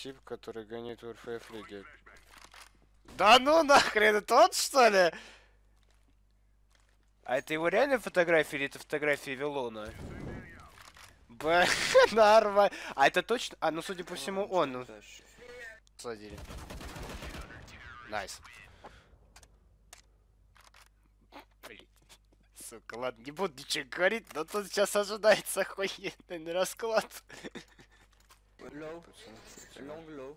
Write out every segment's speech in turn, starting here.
тип, который гонит в РФФ лиге. Да ну нахрен, это тот, что ли? А это его реальная фотография или это фотография Вилона? Б, нормально. А это точно? А, ну судя по всему он. Ну... Садили. Найс. Блин. Сука, ладно, не буду ничего говорить, но тут сейчас ожидается охуенный расклад. Low. Long low.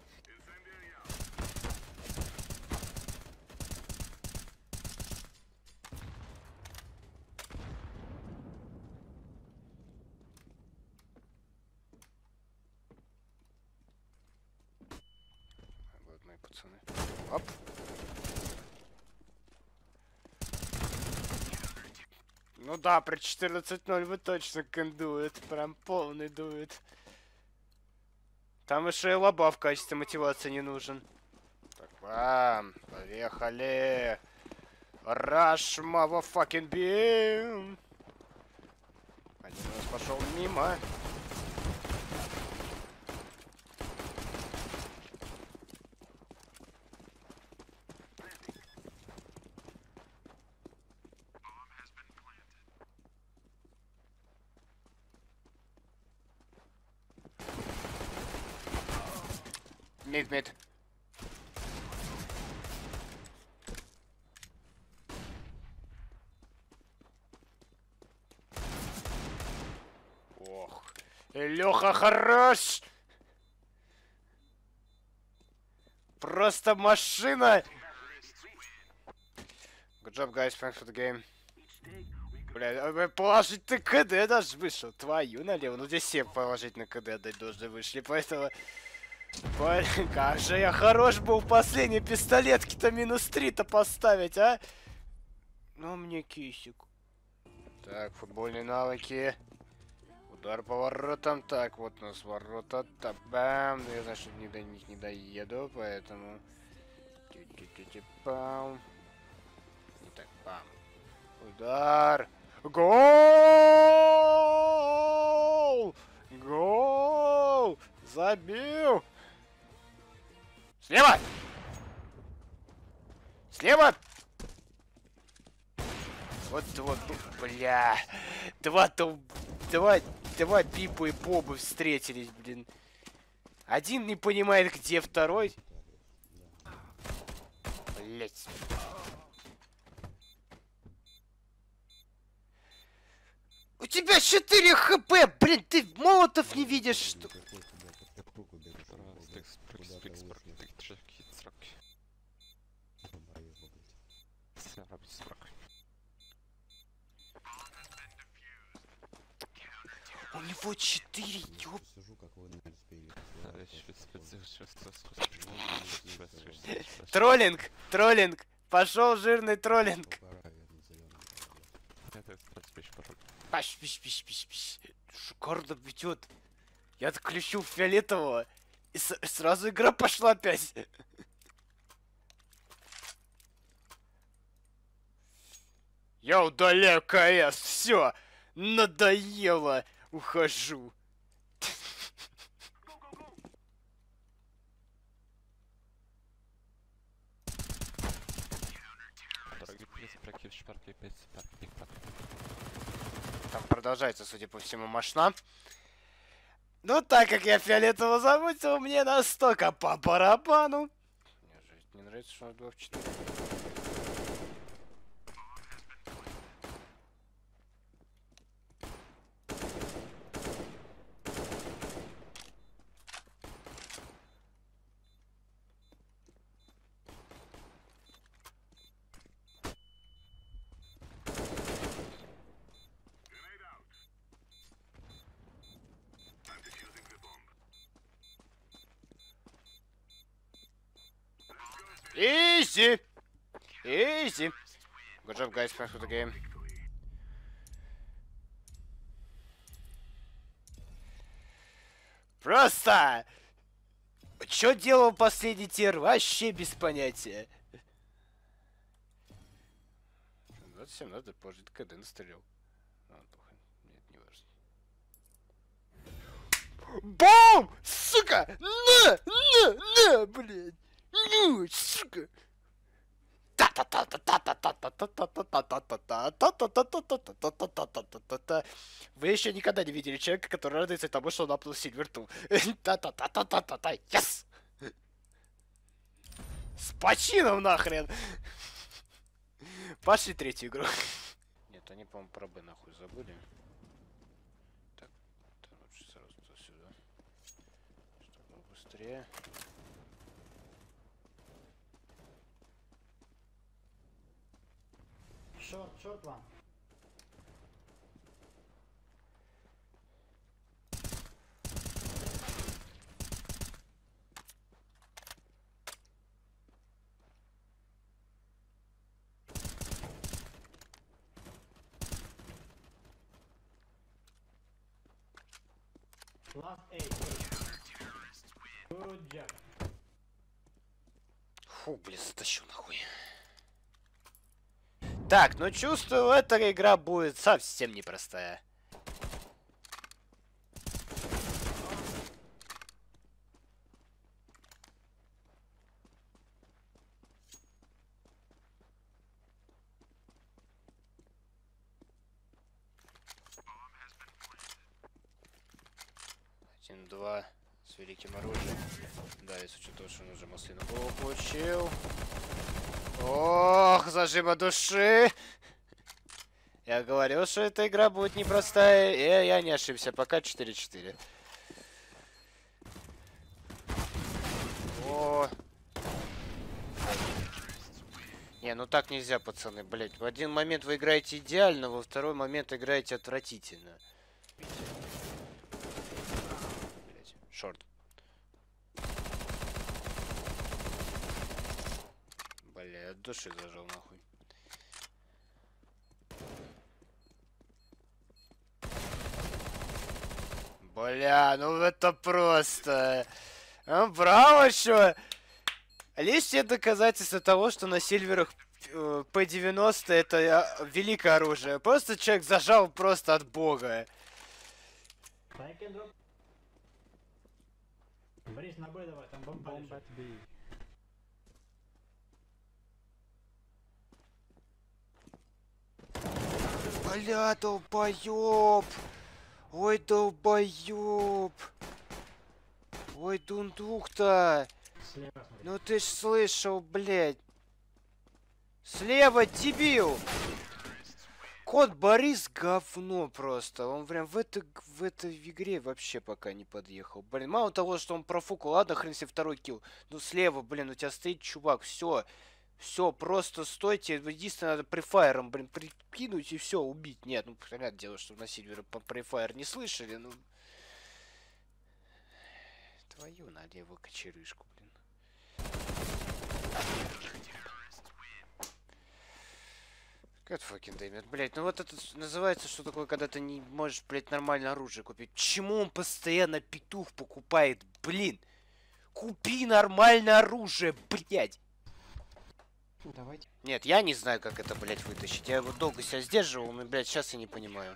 Вот мои пацаны. Оп. Ну да, при 14-0 вы точно кендует. Прям полный дует. Там еще и лоба в качестве мотивации не нужен. Так, бам. Поехали. Rush, motherfucking beam. Один у нас пошел мимо. Мид. Ох. Леха хорош! Просто машина! Good job, guys. Thanks for the game. Бля, положительный КД даже вышел. Твою налево. Ну здесь все положительно КД отдать должны вышли, поэтому... Блин, как же я хорош был в последней пистолетке-то -3-то поставить, а? Ну мне кисик. Так, футбольные навыки. Удар по воротам. Так, вот у нас ворота. Бам. Ну я, значит, до них не доеду, поэтому... Бам. Так, бам. Удар. Гол! Гол! Забил! Слева! Слева! Вот, бля. Два Пипу и Бобы встретились, блин. Один не понимает, где второй. Блять. У тебя 4 хп, блин, ты молотов не видишь, что... У него 4, ёп. Троллинг. Пошел жирный троллинг. Пиш. Шикарно ведет. Я отключил фиолетового. И сразу игра пошла опять. Я удаляю КС. Все. Надоело. Ухожу. Там продолжается, судя по всему, мошна. Ну, так как я фиолетово замутил, мне настолько по барабану. Мне же не нравится, что он 2 в 4. Easy. Good job, guys. Thanks for the game. Просто! Чё делал последний тир? Вообще без понятия. 27 надо положить КД настрелил. Нет, не важно. Бум! Сука! На, блядь! Ну, сука! Вы еще никогда не видели человека, который радуется тому, что он апнул Сильверту. Yes! С почином нахрен! Пошли третью игру. Нет, они, по-моему, про Б нахуй забыли. Так, лучше сразу сюда. Чтобы быстрее. Short one. Last 8. Good job. Фу, блин, затащу нахуй. Так, ну чувствую, эта игра будет совсем непростая. Один-два с великим оружием. Да, если учет того, что он уже маслину голову получил. Ох, зажима души! Я говорил, что эта игра будет непростая, и я не ошибся. Пока 4-4. О! Не, ну так нельзя, пацаны, блять. В один момент вы играете идеально, во второй момент играете отвратительно. Блять, шорт. Бля, от души зажал нахуй. Бля, ну это просто... браво, что... Лишнее доказательство того, что на Сильверах P90 это великое оружие. Просто человек зажал просто от бога. Борис, на Б давай, там бомба лежит. Бля, долбоёб! Ой, долбоёб! Ой, дундук-то! Слева смотри. Ну ты ж слышал, блядь! Слева, дебил! Кот Борис говно просто. Он прям в этой игре вообще пока не подъехал. Блин, мало того, что он профукал, ладно, хрен себе второй килл. Ну слева, блин, у тебя стоит чувак, все. Все, просто стойте. Единственное, надо префайром, блин, прикинуть и все, убить. Нет, ну, понятное дело, что на Сильвере по префайр не слышали, ну... Твою налево кочерышку, блин. God fucking damn it. Блять, ну вот это называется, что такое, когда ты не можешь, блять, нормальное оружие купить. Почему он постоянно петух покупает, блин? Купи нормальное оружие, блять. Давайте. Нет, я не знаю, как это, блять, вытащить. Я его долго себя сдерживал, но, блять, сейчас я не понимаю.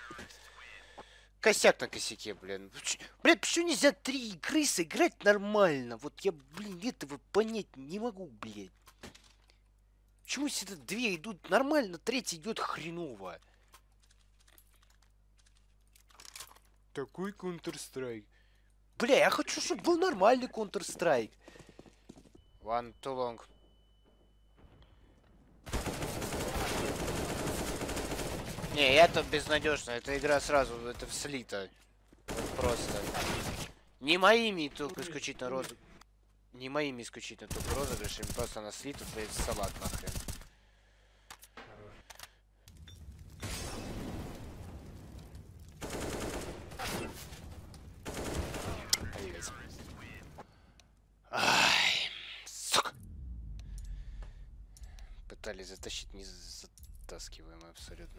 Косяк на косяке, блин. Блять, почему нельзя 3 игры сыграть нормально? Вот я, блин, этого понять не могу, блять. Почему всегда 2 идут нормально, 3 идет хреново? Такой Counter-Strike. Бля, я хочу, чтобы был нормальный Counter-Strike. One too long. Не, это безнадежно. Эта игра сразу, это слито. Просто. Не моими только исключительно розыгрышами. Не моими исключительно только розыгрышами. Просто она слита, блядь, салат нахрен. Ай, сука. Пытались затащить, не затаскиваемый абсолютно.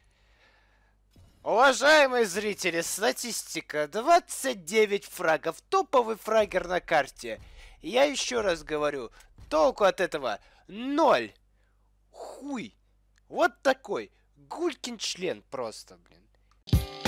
Уважаемые зрители, статистика 29 фрагов, топовый фрагер на карте. Я еще раз говорю, толку от этого 0. Хуй. Вот такой. Гулькин член просто, блин.